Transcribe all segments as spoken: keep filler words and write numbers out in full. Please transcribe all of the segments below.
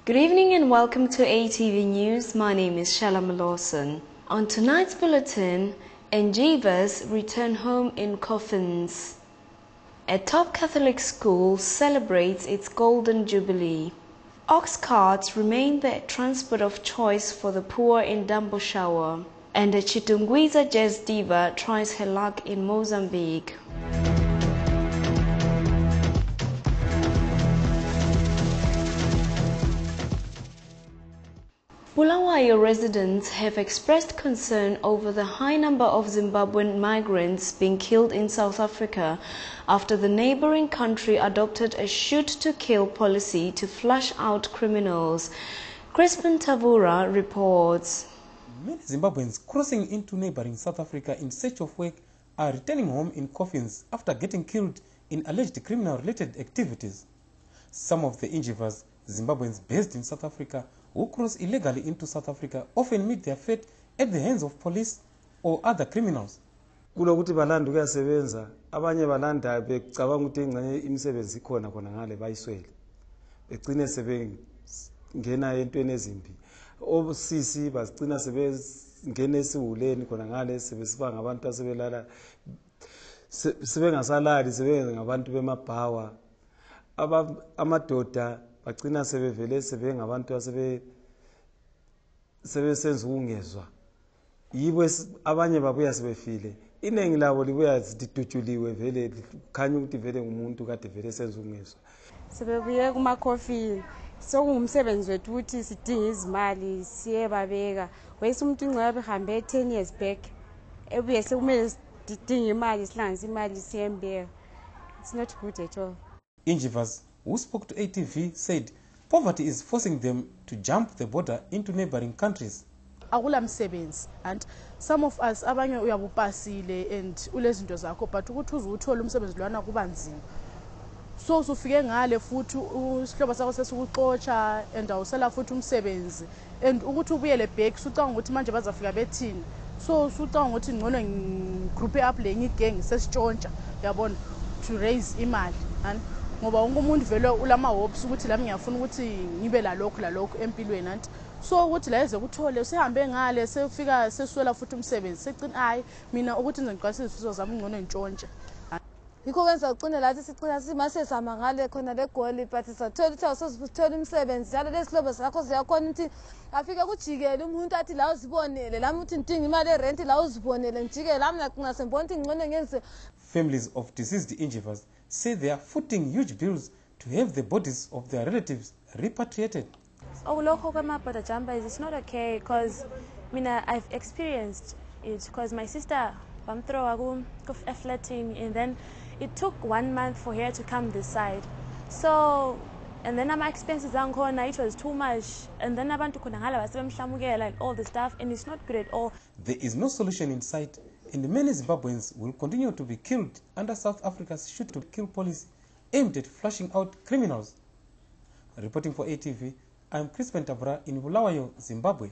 Good evening and welcome to A T V News. My name is Shalom Lawson. On tonight's bulletin, Injivas return home in coffins. A top Catholic school celebrates its golden jubilee. Ox carts remain the transport of choice for the poor in Domboshawa. And a Chitungwiza jazz diva tries her luck in Mozambique. Bulawayo residents have expressed concern over the high number of Zimbabwean migrants being killed in South Africa after the neighboring country adopted a shoot-to-kill policy to flush out criminals. Crispin Tavura reports. Many Zimbabweans crossing into neighboring South Africa in search of work are returning home in coffins after getting killed in alleged criminal-related activities. Some of the Injivas, Zimbabweans based in South Africa, who cross illegally into South Africa often meet their fate at the hands of police or other criminals. Kulokuthi balanda ukuyasebenza abanye balanda becabanga ukuthi ingxenye imisebenzi ikhona khona ngale bayiswele begcine sebengena entweni ezimbi obusisi bazigcina sebengena esiwuleni khona ngale sebesiba ngabantu asebelala sebengasalali sebenza ngabantu bemabhawa aba amadoda bagcina sebevele sebengabantu asebe sebesenza ukungezwa yibo abanye babuya sebefile inengi labo libuya ziduduliwe vele khanya ukuthi vele umuntu kade vele senza ukungezwa sebebuye kuma coffee sokungumsebenzi wethu ukuthi sidinga izimali siye babeka wese umuntu ingcwabe hambe ten years back ebuye sekumele sidinga imali sihlangisa imali siyembeka. It's not good at all. Injivas who spoke to A T V said poverty is forcing them to jump the border into neighboring countries. Akula msebenzi and some of us abanye uyabupasile and ulezinto zakho but ukuthi uzuthola umsebenzi lwana kuba nzima. So usufike ngale futhi isihlobo sakho sesikuxotsha and awusela futhi umsebenzi and ukuthi ubuyele back sucanga ukuthi manje bazafika bethini. So sucanga ukuthi ngcono ngigroup up le ngigang sesitshontsha yabona to raise imali and ngoba wonke umuntu vele ulama hopes ukuthi lami ngiyafuna ukuthi ngibe la lokho la lokho empilweni anti so ukuthi la eze kuthole usehambe ngale sefika seswela futhi umsebenzi secina hayi mina ukuthi ngiqasisa izifiso zami ngcono ntshontshe yikho kwenza ucine lathi sicina simase sama ngale khona le goli but sathola ukuthi awusosithola umsebenzi njalo lesihlobo sakho ziyakhona ukuthi afike kujikele umuntu athi la uzibonele lami uthi ndinga imali erent la uzibonele njikele lami ngaqina sembona ukuthi ngcono ngenze. Families of deceased Injivas say they are footing huge bills to have the bodies of their relatives repatriated. Oh, local border jumpers, it's not okay because I mean I've experienced it because my sister I'm through a flatting and then it took one month for her to come this side. So and then my expenses on corner it was too much and then abantu kunangala basemhlamukela like all the stuff and it's not good at all. There is no solution in sight and many Zimbabweans will continue to be killed under South Africa's shoot-to-kill policy aimed at flushing out criminals. Reporting for A T V, I'm Crispin Tavura in Bulawayo, Zimbabwe.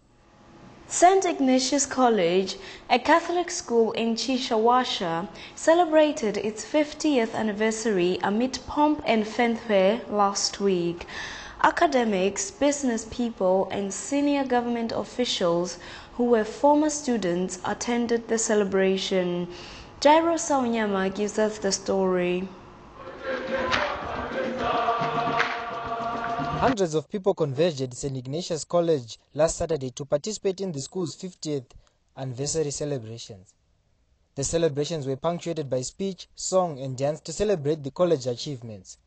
Saint Ignatius College, a Catholic school in Chitungwiza, celebrated its fiftieth anniversary amid pomp and fanfare last week. Academics, business people, and senior government officials who were former students attended the celebration. Jairo Saunyama gives us the story. Hundreds of people converged at Saint Ignatius College last Saturday to participate in the school's fiftieth anniversary celebrations. The celebrations were punctuated by speech, song, and dance to celebrate the college achievements.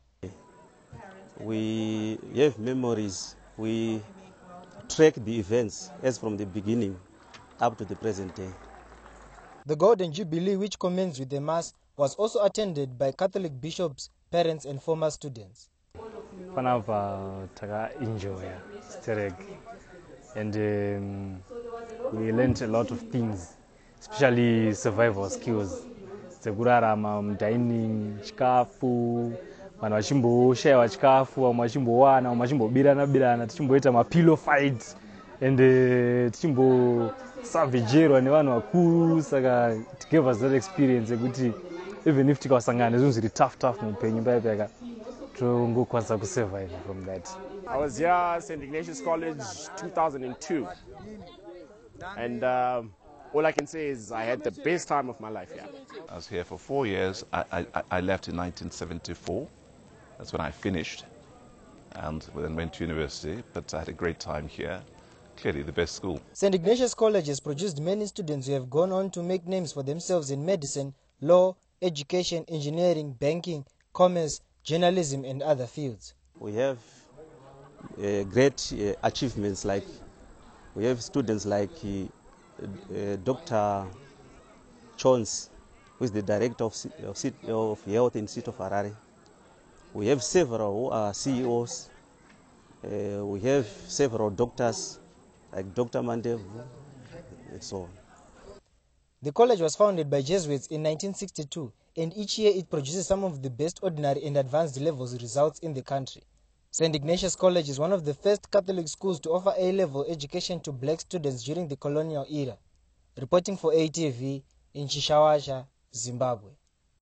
We have memories. We track the events as from the beginning up to the present day. The Golden Jubilee, which commenced with the Mass, was also attended by Catholic bishops, parents, and former students. Panava taka enjoy sterek and um, we learned a lot of things, especially survival skills. Sekurarama dining chikafu vanhu vachimboshayiwa chikafu vamwe vachimbowana vamwe vachimbobirana birana tichimboita mapillow fight and tichimbosavhejerwa nevanhu vakuru saka it gave us that experience yekuti even if tikasangana nezvinhu zviri tough tough muupenyu paipa ngokwanisa ku survive from that. I was here at Saint Ignatius College two thousand two, and um, all I can say is I had the best time of my life here. I was here for four years. I, I, I left in nineteen seventy-four. That's when I finished, and then went to university. But I had a great time here. Clearly the best school. Saint Ignatius College has produced many students who have gone on to make names for themselves in medicine, law, education, engineering, banking, commerce, journalism and other fields. We have uh, great uh, achievements, like we have students like uh, uh, Doctor Chons, who is the director of, of, of health in the city of Harare. We have several who are C E Os. Uh, we have several doctors like Doctor Mandevu and so on. The college was founded by Jesuits in nineteen sixty-two, and each year it produces some of the best ordinary and advanced levels results in the country. Saint Ignatius College is one of the first Catholic schools to offer A-level education to black students during the colonial era. Reporting for A T V in Domboshawa, Zimbabwe.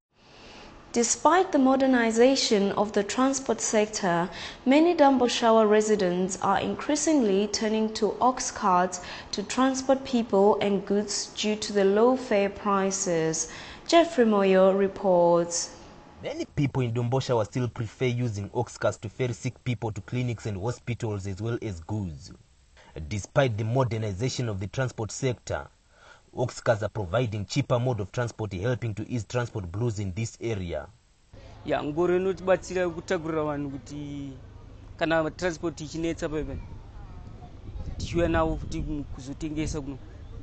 Despite the modernization of the transport sector, many Domboshawa residents are increasingly turning to ox carts to transport people and goods due to the low fare prices. Jeffrey Moyo reports. Many people in Domboshawa still prefer using ox carts to ferry sick people to clinics and hospitals as well as goods. Despite the modernization of the transport sector, ox carts are providing cheaper mode of transport, helping to ease transport blues in this area. Ya ngoro inotibatsira kutagurira vanhu kuti kana transport ichinetsa bebe tichiuya nawo kuti kuzotengesa kuno.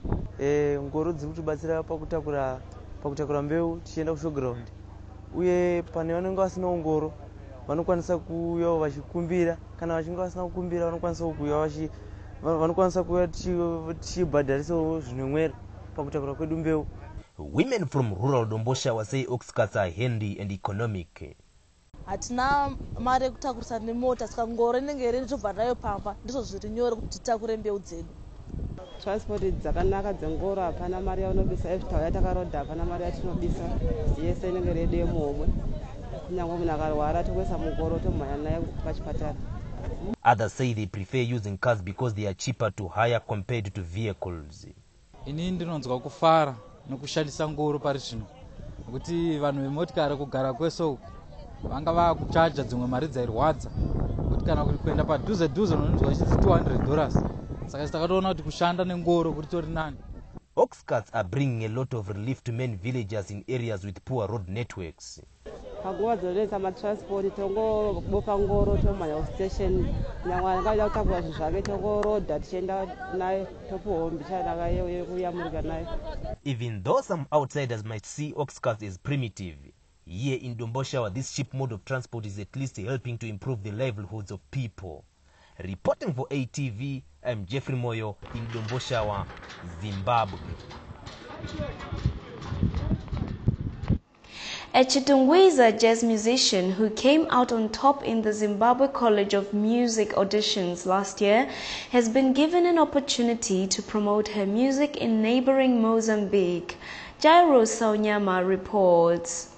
Eh ngoro dziri kutibatsira pakutakura pakutakura mbeu tichienda kushoground. Uye pane vanenge vasina ngoro vanokwanisa kuuya vachikumbira, kana vachinge vasina kukumbira vanokwanisa kuuya vachi vanokwanisa kuuya tichibhadharisawo zvinomwera pakutakura kwedu mbeu. Women from rural Domboshawa say ox carts are handy and economic. Hatina mare kutakurisa nemota saka ngoro inenge iri tobva nayo pamba ndizvo zviri nyore kuti titakure mbeu dzedu. Transport dzakanaka dzengoro hapana mari yaunobisa, every time yatakarodha hapana mari yatinobisa, yese inenge redu yemuhomwe. Kunyangwe munhu akarwara tokuisa mungoro tomhanya naye pachipatara. Others say they prefer using cars because they are cheaper to hire compared to vehicles. Ini ndinonzwa kufara nokushandisa ngoro pari zvino nokuti vanhu vemotikari kugara kweso vanga vakuchaja dzimwe mari dzairwadza kuti kana kuenda padhuze dhuze unonzwa chiti two hundred dollars, saka takatoona kuti kushanda nengoro kuti tori nani. Ox carts are bringing a lot of relief to many villagers in areas with poor road networks. Panguva dzonetsa matransport tongoboka ngoro tomhanya kustation, nyangwe angaida kutakura zvinhu zvake tongorodha tichienda naye topuhombi chanaka yekuyamurika naye. Even though some outsiders might see ox carts as primitive, here in Domboshawa this cheap mode of transport is at least helping to improve the livelihoods of people. Reporting for A T V, I'm Jeffrey Moyo in Domboshawa, Zimbabwe. A Chitungwiza jazz musician who came out on top in the Zimbabwe College of Music auditions last year has been given an opportunity to promote her music in neighboring Mozambique. Jairo Saunyama reports.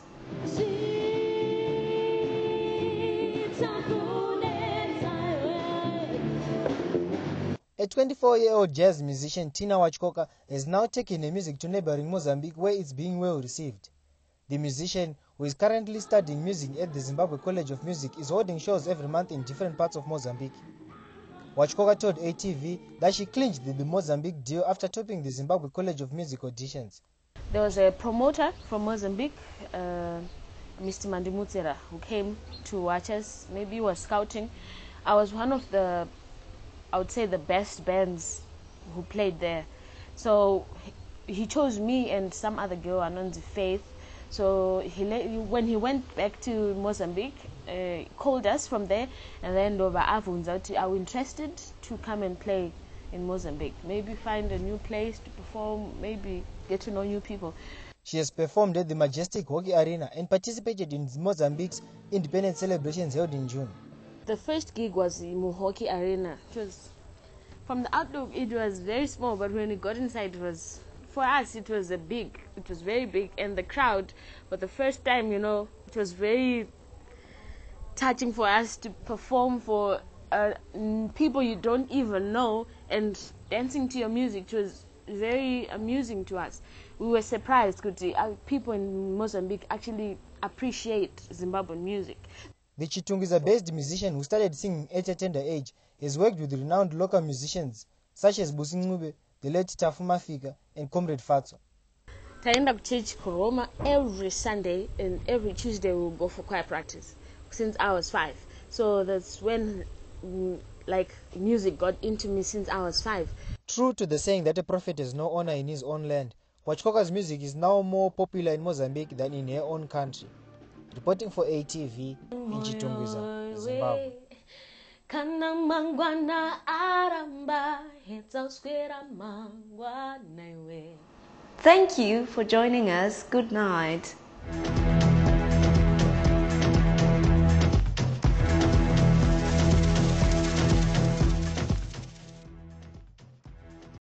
A twenty-four-year-old jazz musician, Tina Wachkoka, has now taken her music to neighboring Mozambique where it's being well received. The musician, who is currently studying music at the Zimbabwe College of Music, is holding shows every month in different parts of Mozambique. Wachkoka told A T V that she clinched the Mozambique deal after topping the Zimbabwe College of Music auditions. There was a promoter from Mozambique, uh, Mister Mandimutsera, who came to watch us. Maybe he was scouting. I was one of the, I would say, the best bands who played there. So he, he chose me and some other girl, Anonzi Faith. So he when he went back to Mozambique, uh, called us from there, and then over Avunza, are we interested to come and play in Mozambique? Maybe find a new place to perform, maybe get to know new people. She has performed at the Majestic Hockey Arena and participated in Mozambique's independence celebrations held in June. The first gig was in Hockey Arena. It was, from the outlook, it was very small, but when we got inside, it was, for us, it was a big, it was very big, and the crowd, for the first time, you know, it was very touching for us to perform for uh, people you don't even know and dancing to your music. It was very amusing to us. We were surprised because uh, people in Mozambique actually appreciate Zimbabwean music. The Chitungwiza-based musician who started singing at a tender age has worked with renowned local musicians such as Busi Ncube, the late Tafu Mafika, and Comrade Fatso. I end up teach Koroma every Sunday, and every Tuesday we'll go for choir practice since I was five. So that's when mm, like music got into me since I was five. True to the saying that a prophet has no honor in his own land, Wachikoka's music is now more popular in Mozambique than in her own country. Reporting for A T V in Chitungwiza, Zimbabwe. Thank you for joining us. Good night.